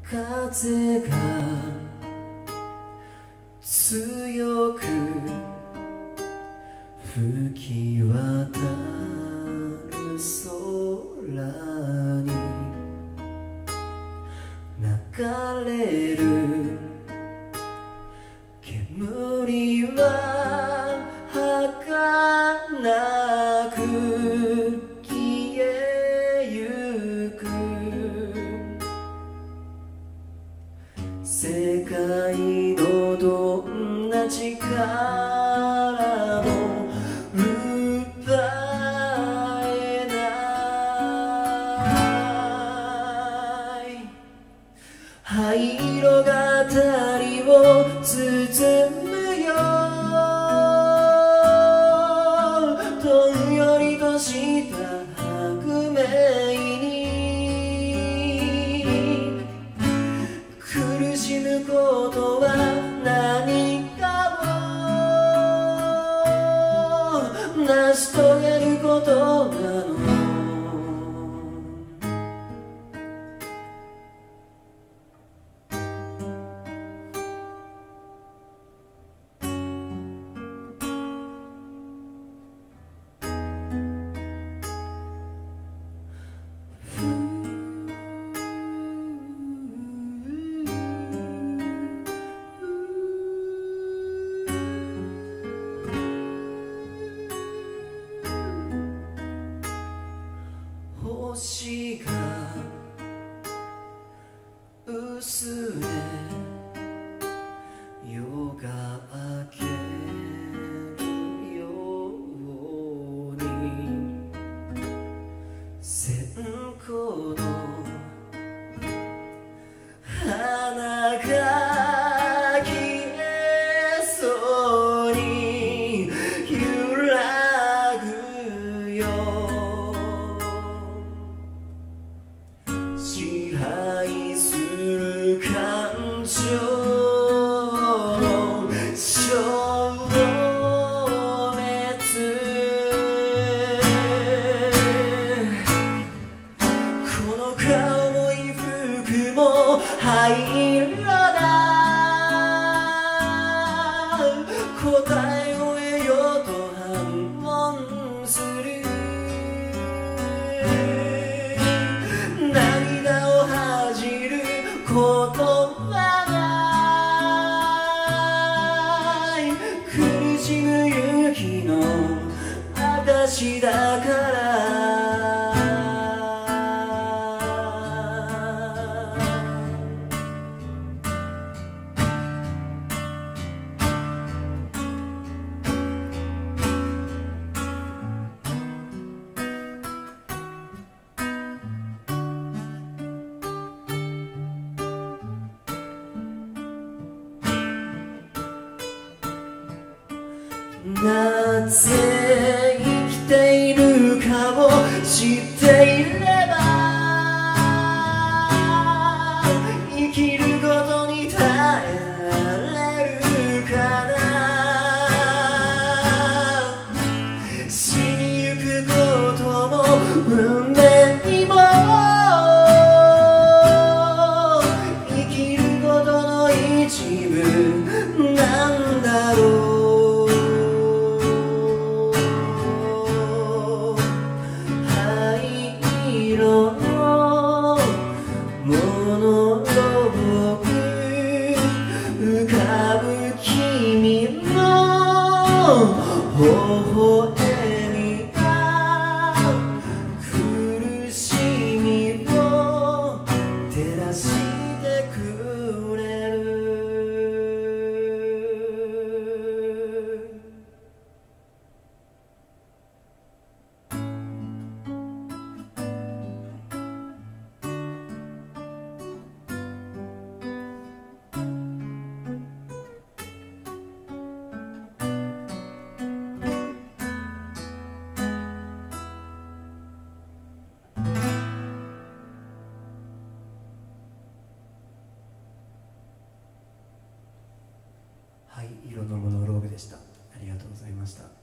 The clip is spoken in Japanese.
風が強く吹き渡る空に流れる煙は儚く消えゆく世界のどんな力も奪えない灰色が辺りを包むよどんよりとした白明に苦しむことは何かを成し遂げることなの星が薄れ夜が明けるように線香の花が消えそうに揺らぐよ支配する感情の消滅この顔も衣服も灰色だ答えを得ようと反問する涙を恥じることはない苦しむ勇気の証だからなぜ生きているかを知っていれば生きることに耐えられるかな死にゆくことも運命も生きることの一部なんだろうモノローグ浮かぶ君の微笑みが苦しみを照らしてくれる灰色のモノローグでした。ありがとうございました。